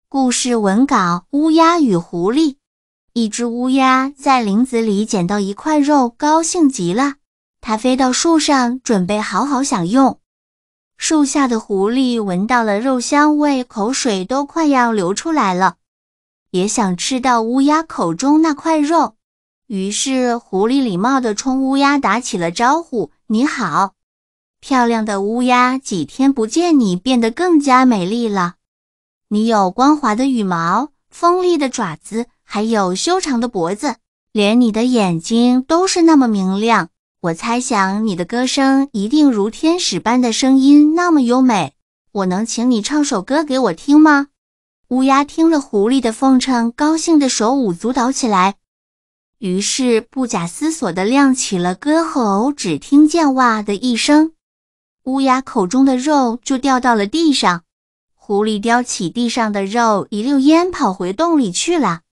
故事文稿：乌鸦与狐狸。一只乌鸦在林子里捡到一块肉，高兴极了。它飞到树上，准备好好享用。树下的狐狸闻到了肉香味，口水都快要流出来了，也想吃到乌鸦口中那块肉。于是狐狸礼貌地冲乌鸦打起了招呼：你好，漂亮的乌鸦，几天不见你变得更加美丽了。你有光滑的羽毛，锋利的爪子，还有修长的脖子，连你的眼睛都是那么明亮。我猜想你的歌声一定如天使般的声音那么优美。我能请你唱首歌给我听吗？乌鸦听了狐狸的奉承，高兴地手舞足蹈起来。于是不假思索地亮起了歌喉，只听见哇的一声，乌鸦口中的肉就掉到了地上。狐狸叼起地上的肉，一溜烟跑回洞里去了。